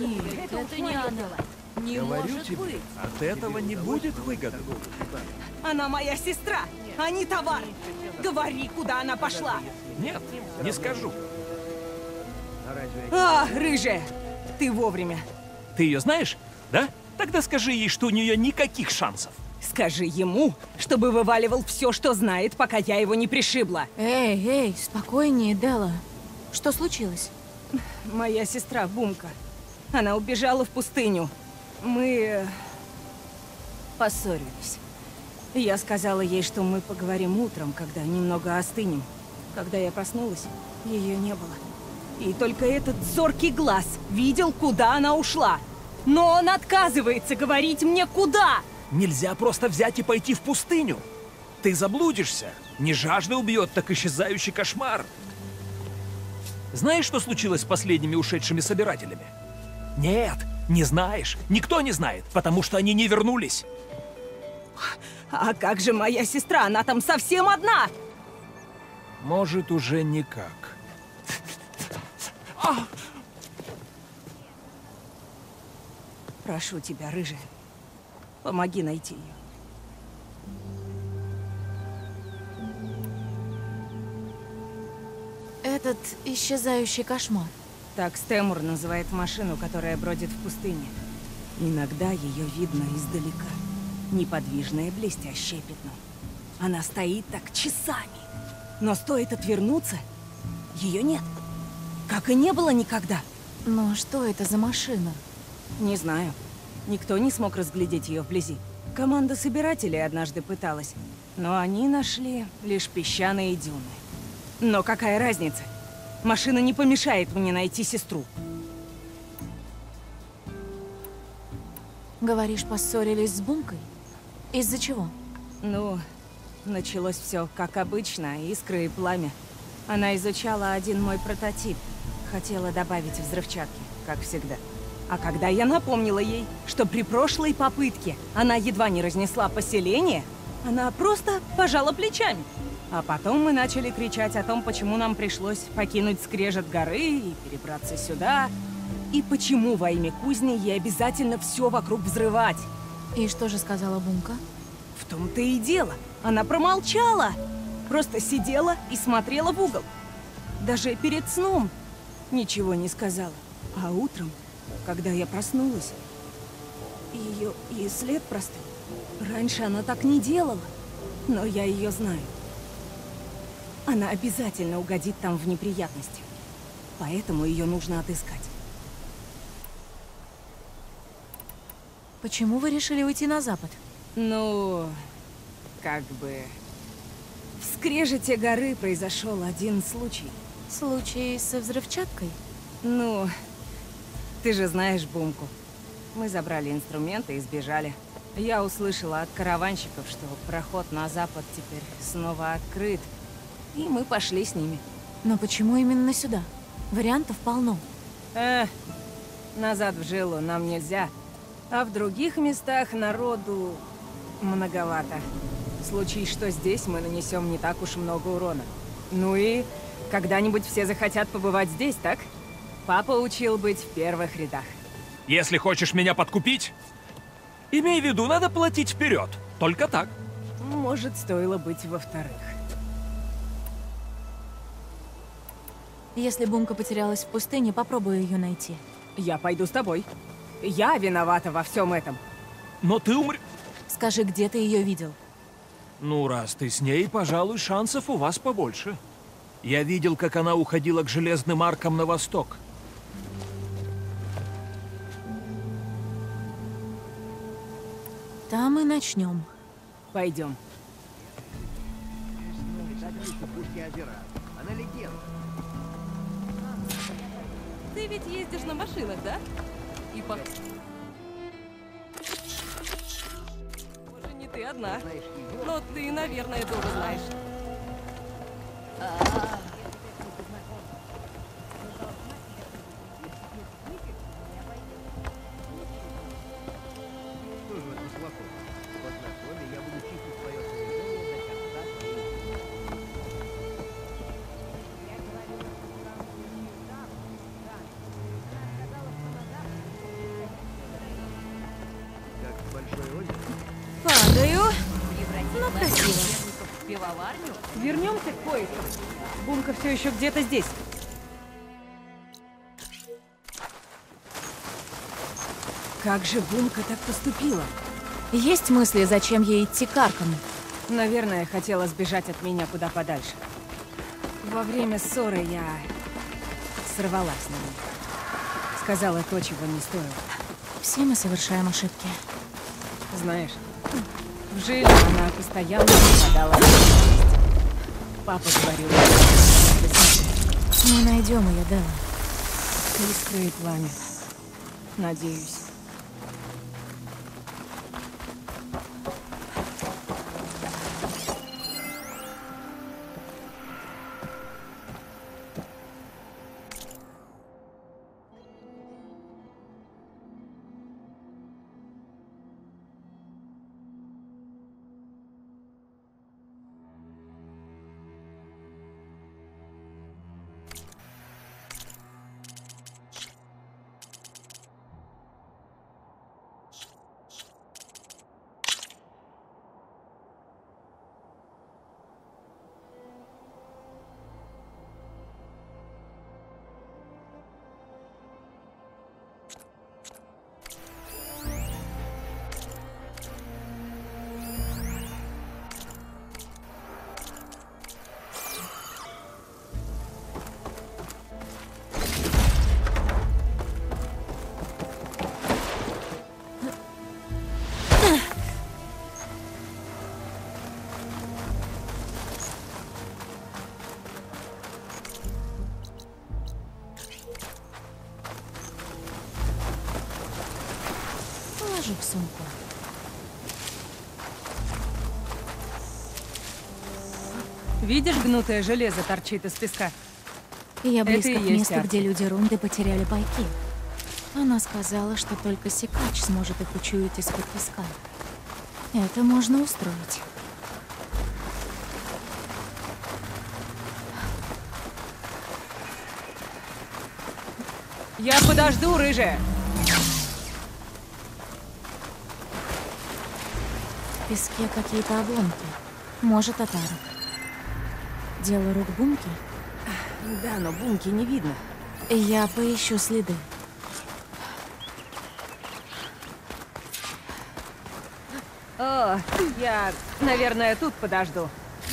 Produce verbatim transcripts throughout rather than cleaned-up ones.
Нет, это не она. Не Говорю может тебе, быть. от этого не будет выгоды. Она моя сестра, а не товар. Говори, куда она пошла. Нет, не скажу. А, рыжая, ты вовремя. Ты ее знаешь, да? Тогда скажи ей, что у нее никаких шансов. Скажи ему, чтобы вываливал все, что знает, пока я его не пришибла. Эй, эй, спокойнее, Делла. Что случилось? Моя сестра Бумка. Она убежала в пустыню. Мы э, поссорились. Я сказала ей, что мы поговорим утром, когда немного остынем. Когда я проснулась, ее не было. И только этот зоркий глаз видел, куда она ушла. Но он отказывается говорить мне, куда. Нельзя просто взять и пойти в пустыню. Ты заблудишься. Не жажда убьет, так исчезающий кошмар. Знаешь, что случилось с последними ушедшими собирателями? Нет, не знаешь. Никто не знает, потому что они не вернулись. А как же моя сестра? Она там совсем одна. Может, уже никак. Прошу тебя, рыжая, помоги найти ее. Этот исчезающий кошмар. Так Стэмур называет машину, которая бродит в пустыне. Иногда ее видно издалека. Неподвижное блестящее пятно. Она стоит так часами. Но стоит отвернуться, ее нет. Как и не было никогда. Но что это за машина? Не знаю. Никто не смог разглядеть ее вблизи. Команда собирателей однажды пыталась. Но они нашли лишь песчаные дюны. Но какая разница? Машина не помешает мне найти сестру. Говоришь, поссорились с Бумкой? Из-за чего? Ну, началось все как обычно, искры и пламя. Она изучала один мой прототип. Хотела добавить взрывчатки, как всегда. А когда я напомнила ей, что при прошлой попытке она едва не разнесла поселение, она просто пожала плечами. А потом мы начали кричать о том, почему нам пришлось покинуть скрежет горы и перебраться сюда. И почему во имя кузни ей обязательно все вокруг взрывать. И что же сказала Бумка? В том-то и дело. Она промолчала. Просто сидела и смотрела в угол. Даже перед сном ничего не сказала. А утром, когда я проснулась, ее и след простыл. Раньше она так не делала, но я ее знаю. Она обязательно угодит там в неприятности. Поэтому ее нужно отыскать. Почему вы решили уйти на запад? Ну, как бы... В скрежете горы произошел один случай. Случай со взрывчаткой? Ну, ты же знаешь Бумку. Мы забрали инструменты и сбежали. Я услышала от караванщиков, что проход на запад теперь снова открыт. И мы пошли с ними. Но почему именно сюда? Вариантов полно. Э, назад в жилу нам нельзя. А в других местах народу многовато. Случись, что здесь мы нанесем не так уж много урона. Ну и когда-нибудь все захотят побывать здесь, так? Папа учил быть в первых рядах. Если хочешь меня подкупить, имей в виду, надо платить вперед. Только так. Может, стоило быть во вторых. Если Бумка потерялась в пустыне, попробую ее найти. Я пойду с тобой. Я виновата во всем этом. Но ты умр... Скажи, где ты ее видел? Ну, раз ты с ней, пожалуй, шансов у вас побольше. Я видел, как она уходила к железным аркам на восток. Там и начнем. Пойдем. Ты ведь ездишь на машинах, да? И по... Может, не ты одна. Но ты, наверное, тоже знаешь. пивоварню? Вернемся к поискам. Бумка все еще где-то здесь. Как же Бумка так поступила? Есть мысли, зачем ей идти к Аркану? Наверное, хотела сбежать от меня куда подальше. Во время ссоры я сорвалась на ней. Сказала то, чего не стоило. Все мы совершаем ошибки. Знаешь, в жиле она постоянно попадала в опасность. Папа говорил, Мы найдем ее, Делла. искры и пламя. Надеюсь. Положи в сумку. Видишь, гнутое железо торчит из песка? Я Это близко и к есть месту, арки. где люди Рунды потеряли пайки. Она сказала, что только Секач сможет их учуять из-под песка. Это можно устроить. Я подожду, рыжая! В песке какие-то обломки. Может, от арок. Дело рук Бумки? Да, но Бумки не видно. Я поищу следы. О, я, наверное, тут подожду.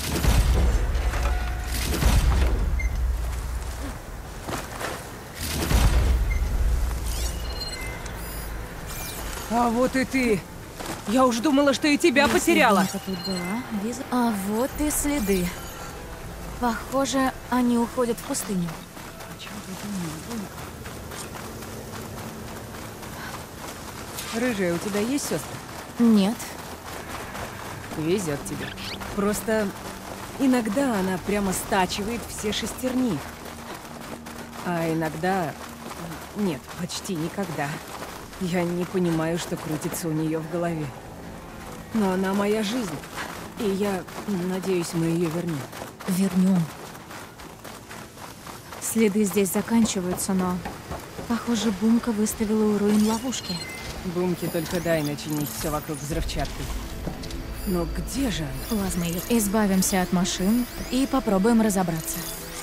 А вот и ты. Я уж думала, что и тебя Если потеряла. Бумка тут была, визу- А вот и следы. Похоже, они уходят в пустыню. Рыжая, у тебя есть сестры? Нет. Везет тебе. Просто иногда она прямо стачивает все шестерни. А иногда... Нет, почти никогда. Я не понимаю, что крутится у нее в голове. Но она моя жизнь. И я надеюсь, мы ее вернем. Вернем. Следы здесь заканчиваются, но... Похоже, Бумка выставила у руин ловушки. Бумки только дай начинить все вокруг взрывчаткой. Но где же она? Плазмой. Избавимся от машин и попробуем разобраться.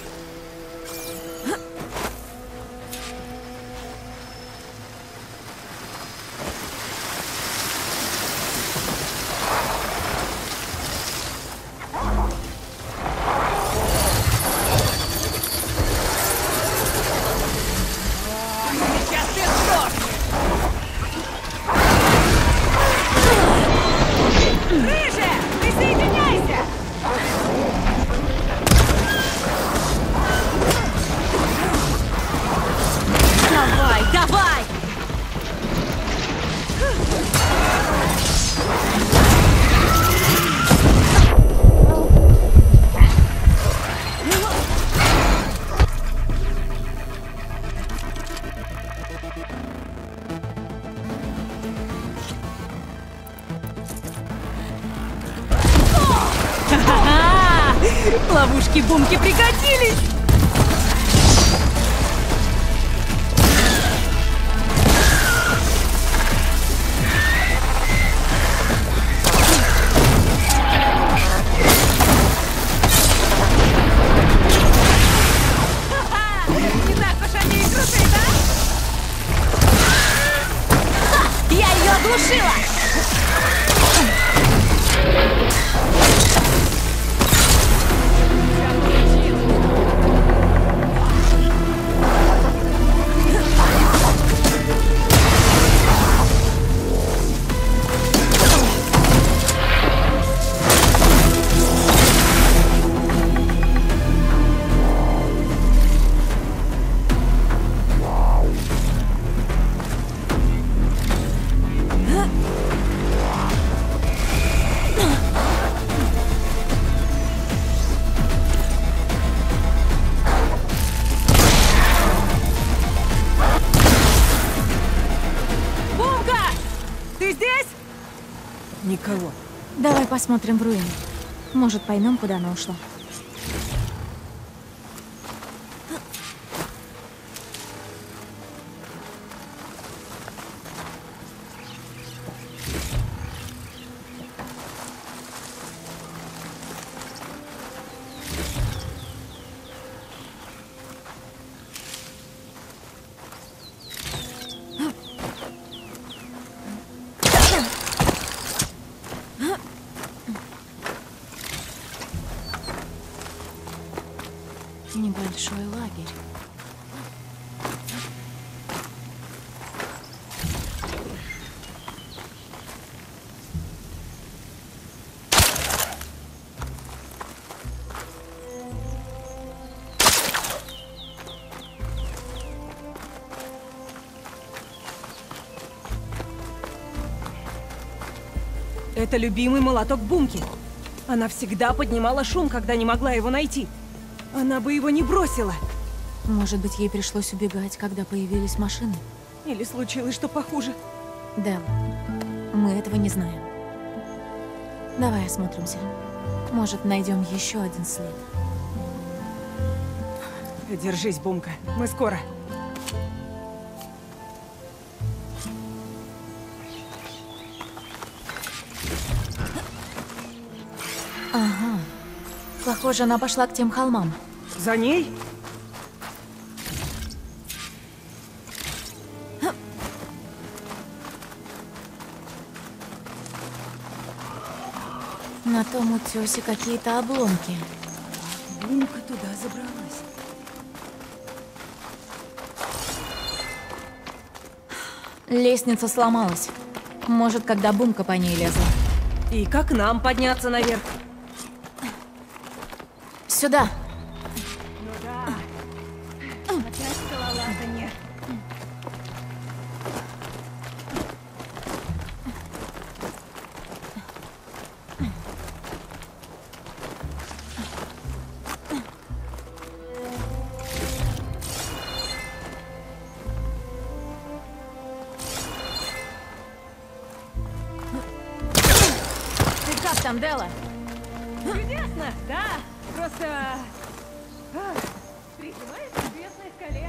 Рыжая! Присоединяйся! Давай, давай! Ха-ха-ха! Ловушки Бумки пригодились! Кого? Давай посмотрим в руины. Может, поймем, куда она ушла. Небольшой лагерь. Это любимый молоток Бумки. Она всегда поднимала шум, когда не могла его найти. Она бы его не бросила. Может быть, ей пришлось убегать, когда появились машины? Или случилось что похуже. Да, мы этого не знаем. Давай осмотримся. Может, найдем еще один след. Держись, Бумка. Мы скоро. Ага. Похоже, она пошла к тем холмам. За ней? На том утёсе какие-то обломки. Бумка туда забралась. Лестница сломалась. Может, когда Бумка по ней лезла. И как нам подняться наверх? Сюда! Ну да. Опять скалолазание. Ты как там, Делла? Чудесно, да? Просто... а, приземляется к известной скале.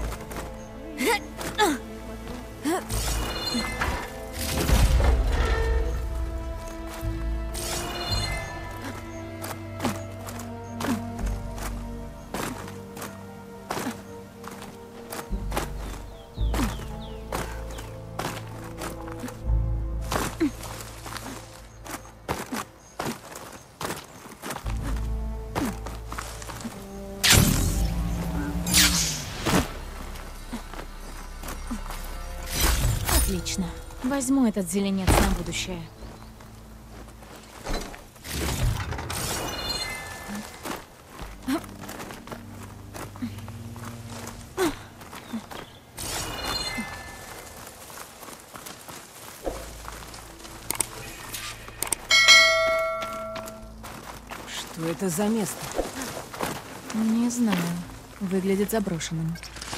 Отлично. Возьму этот зеленец на будущее. Что это за место? Не знаю. Выглядит заброшенным.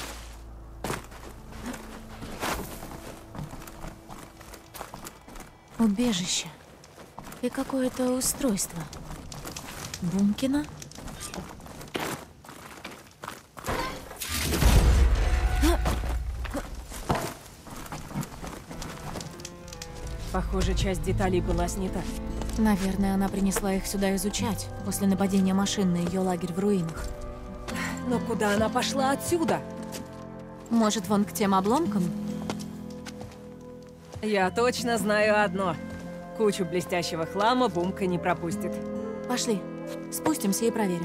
Убежище. И какое-то устройство. Бумкина? Похоже, часть деталей была снята. Наверное, она принесла их сюда изучать после нападения машин на ее лагерь в руинах. Но куда она пошла отсюда? Может, вон к тем обломкам? Я точно знаю одно. Кучу блестящего хлама Бумка не пропустит. Пошли. Спустимся и проверим.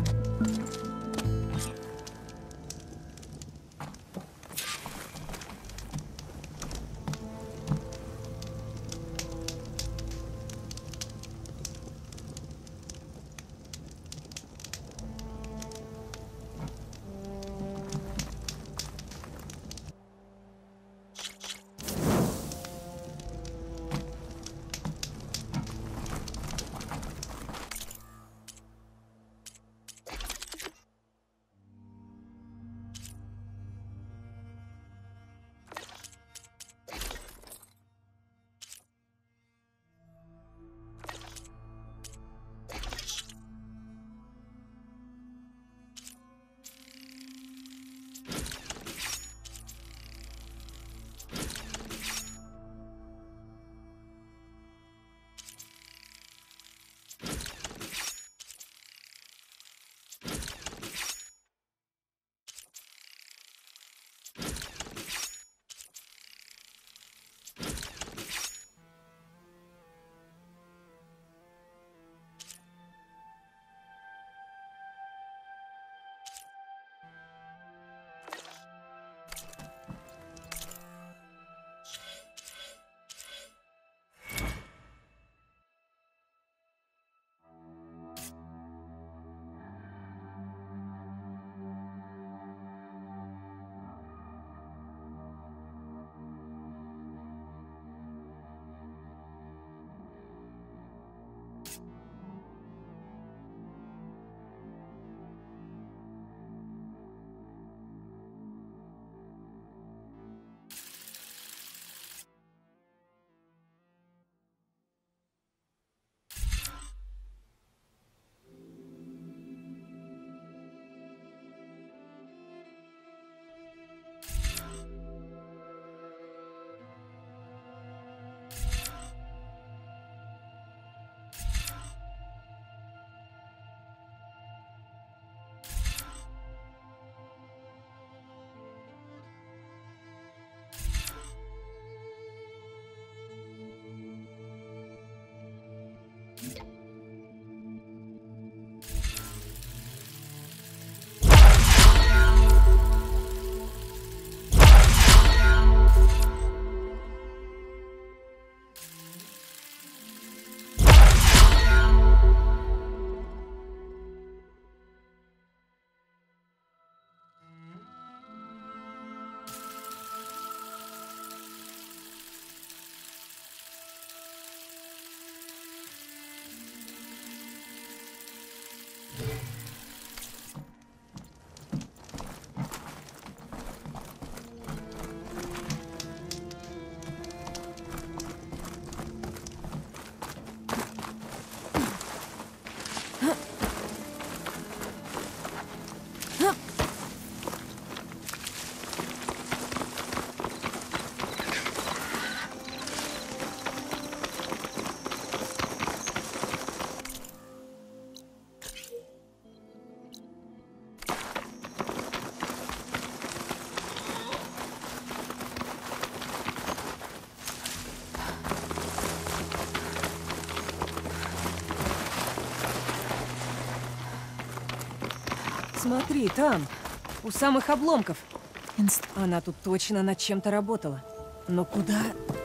Смотри, там, у самых обломков. Инст... Она тут точно над чем-то работала. Но куда?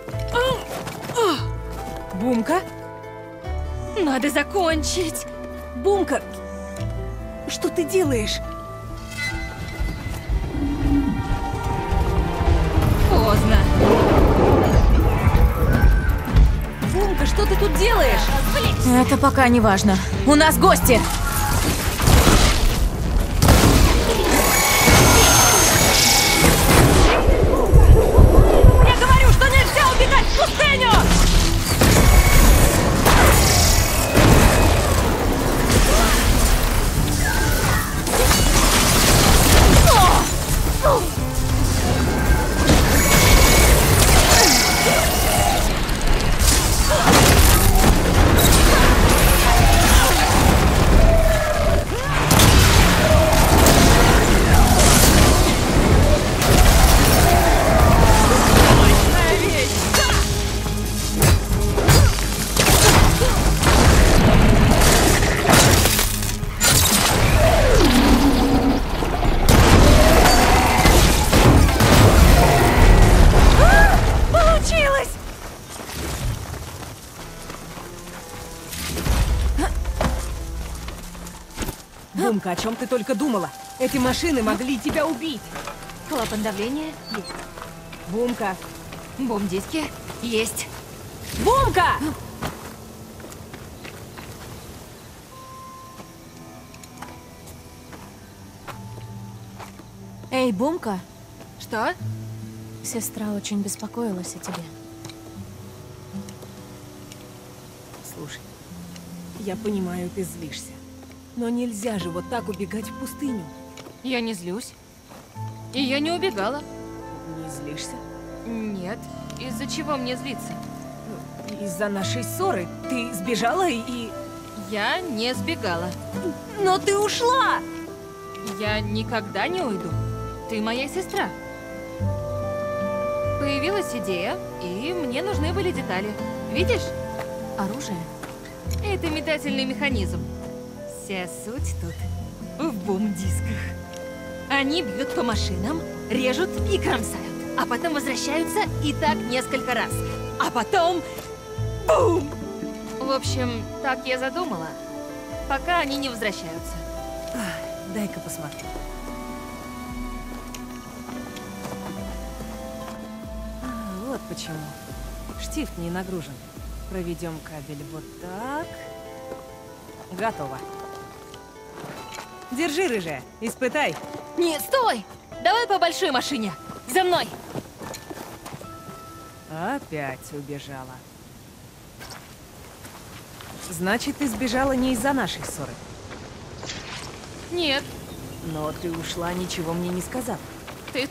Бумка? Надо закончить. Бумка! Что ты делаешь? Поздно. Бумка, что ты тут делаешь? Это пока не важно. У нас гости! Я говорю, что нельзя убегать в пустыню! Бумка, о чем ты только думала? Эти машины могли тебя убить. Клапан давления есть. Бумка. Бомб-диски есть. Бумка! Эй, Бумка, Что? сестра очень беспокоилась о тебе. Слушай, я понимаю, ты злишься. Но нельзя же вот так убегать в пустыню. Я не злюсь. И я не убегала. Не злишься? Нет. Из-за чего мне злиться? Из-за нашей ссоры ты сбежала и... Я не сбегала. Но ты ушла! Я никогда не уйду. Ты моя сестра. Появилась идея, и мне нужны были детали. Видишь? Оружие? Это метательный механизм. Вся суть тут в бум-дисках. Они бьют по машинам, режут и кромсают, а потом возвращаются и так несколько раз. А потом... Бум! В общем, так я задумала, пока они не возвращаются. Ах, дай-ка посмотрю. А, вот почему. Штифт не нагружен. Проведем кабель вот так. Готово. Держи, рыжая, испытай. Нет, стой! Давай по большой машине. За мной! Опять убежала. Значит, ты сбежала не из-за нашей ссоры. Нет, Но ты ушла, ничего мне не сказав. ты...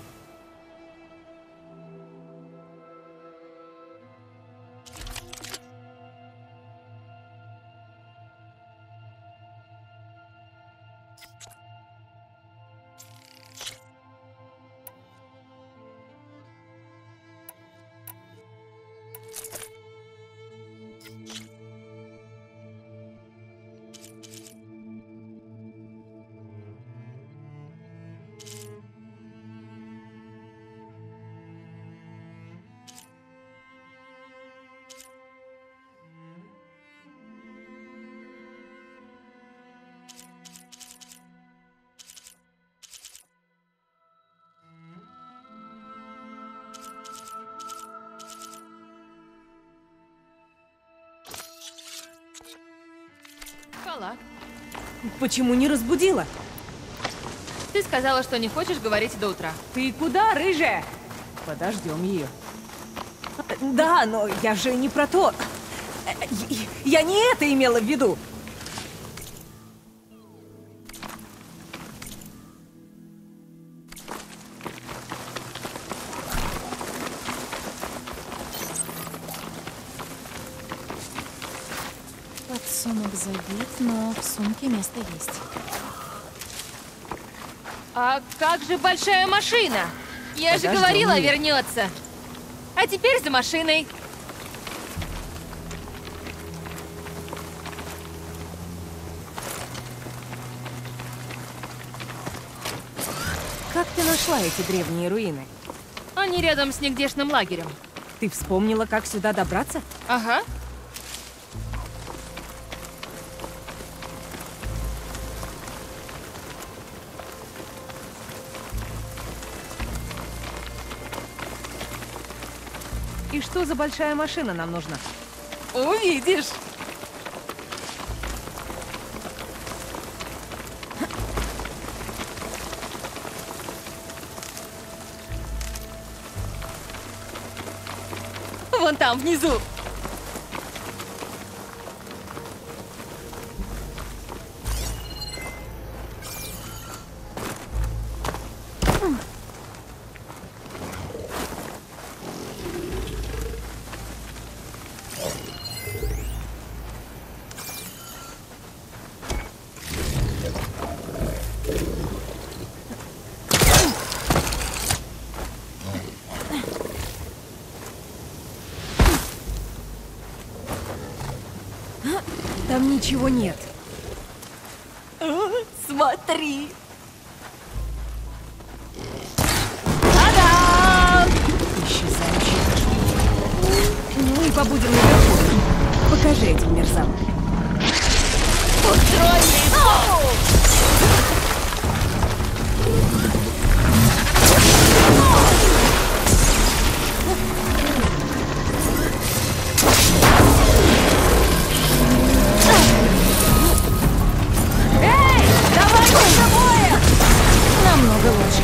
Спала. Почему не разбудила? Ты сказала, что не хочешь говорить до утра. Ты куда, рыжая? Подождем ее. Да, но я же не про то. Я не это имела в виду. Подсумок забит, но в сумке место есть. А как же большая машина? Я же Подождем говорила, ее. вернется. А теперь за машиной. ты нашла эти древние руины? Они рядом с нигдешним лагерем. Ты вспомнила, как сюда добраться? Ага. И что за большая машина нам нужна? Увидишь! Вон там, внизу. Там ничего нет. Смотри. Исчезающий кошмар. Ну и побудем наверху. Покажи этим мерзавым. Намного лучше.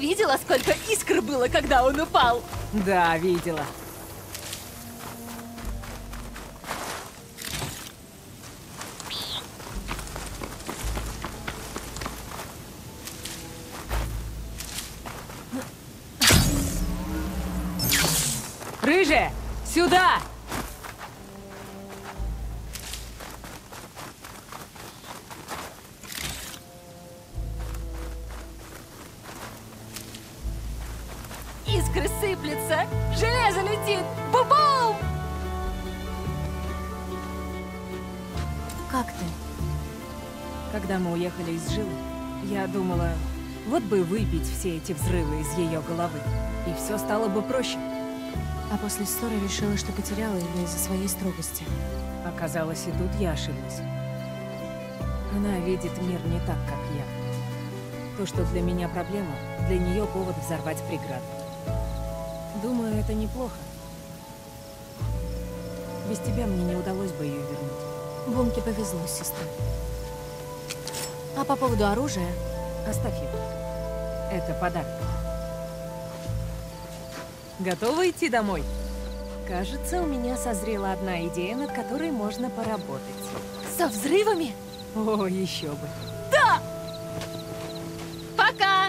видела, сколько искр было, когда он упал? Да, видела. Рыжая, сюда! Искры сыплются, железо летит, бу-бум! Как ты? Когда мы уехали из Жилы, я думала, вот бы выпить все эти взрывы из ее головы, и все стало бы проще. А после ссоры решила, что потеряла ее из-за своей строгости. Оказалось, и тут я ошиблась. Она видит мир не так, как я. То, что для меня проблема, для нее повод взорвать преграду. Думаю, это неплохо. Без тебя мне не удалось бы ее вернуть. Бумке повезло, сестра. А по поводу оружия? Оставь его. Это подарок. Готова идти домой? Кажется, у меня созрела одна идея, над которой можно поработать. Со взрывами? О, еще бы. Да! Пока!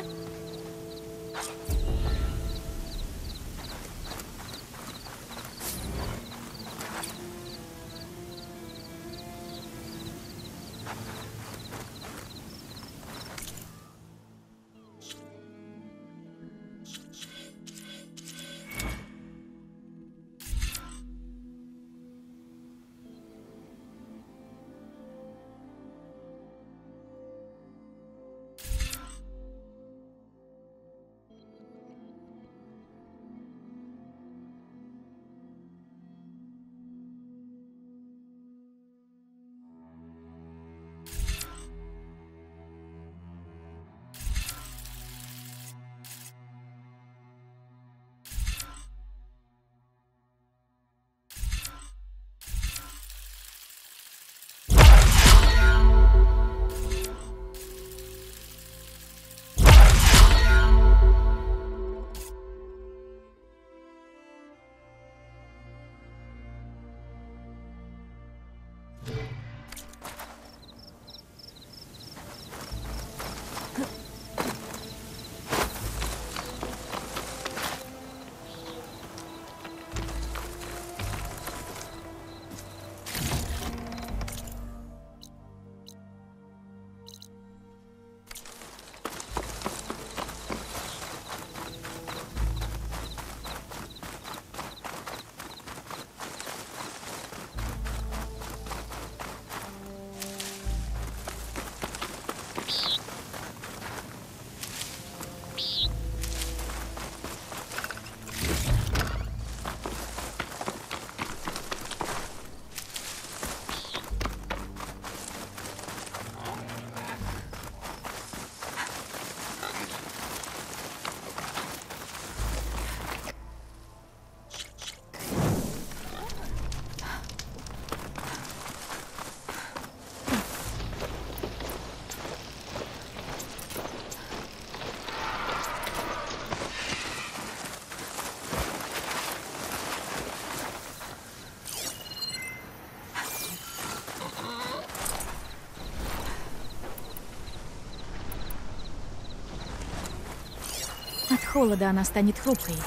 От холода она станет хрупкой.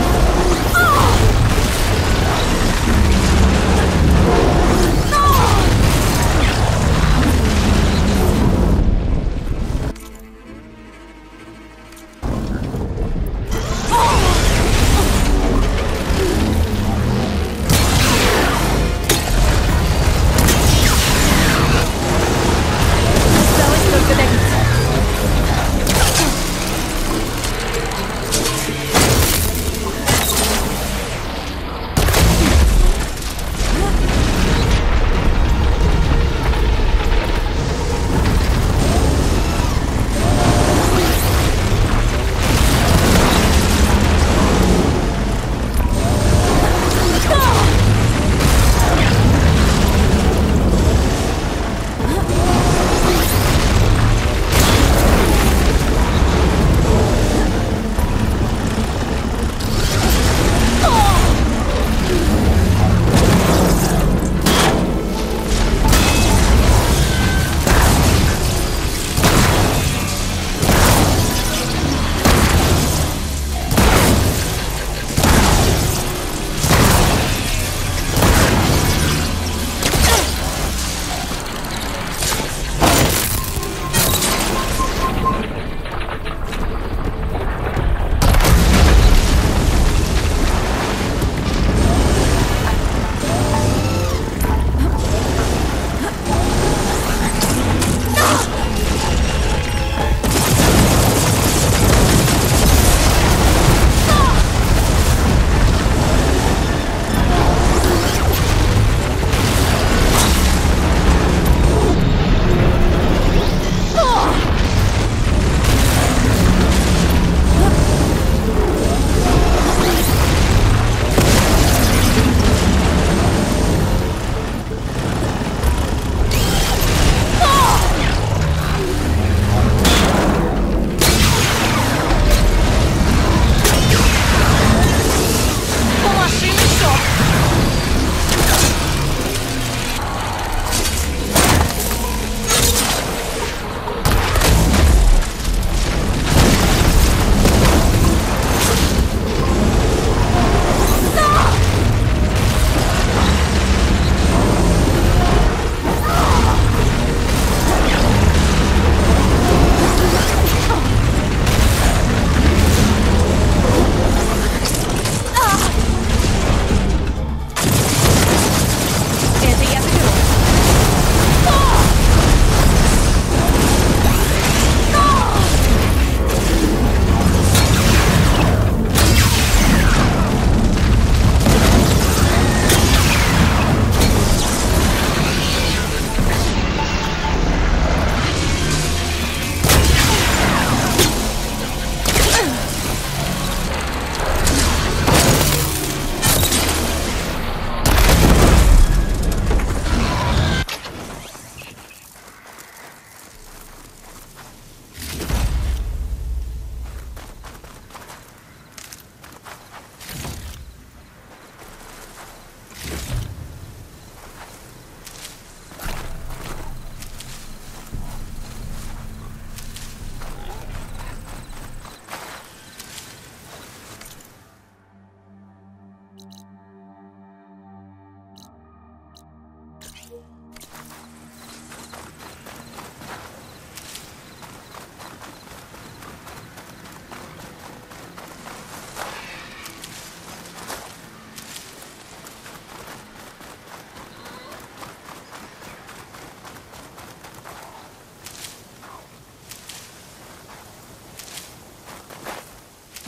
No!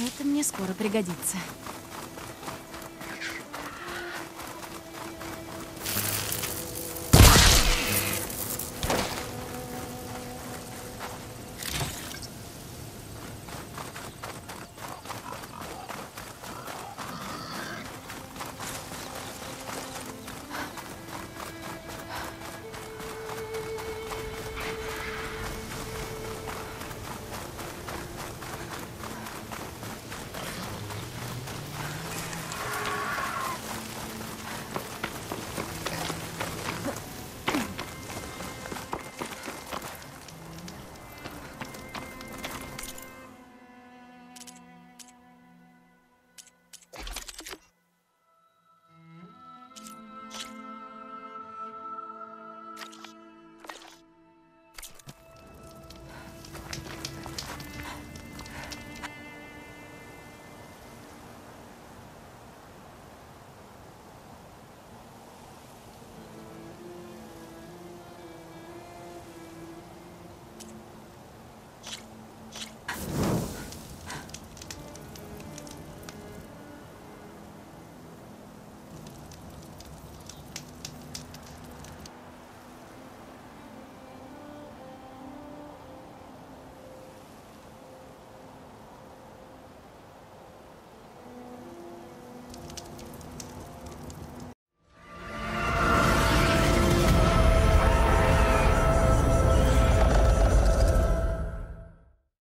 Это мне скоро пригодится.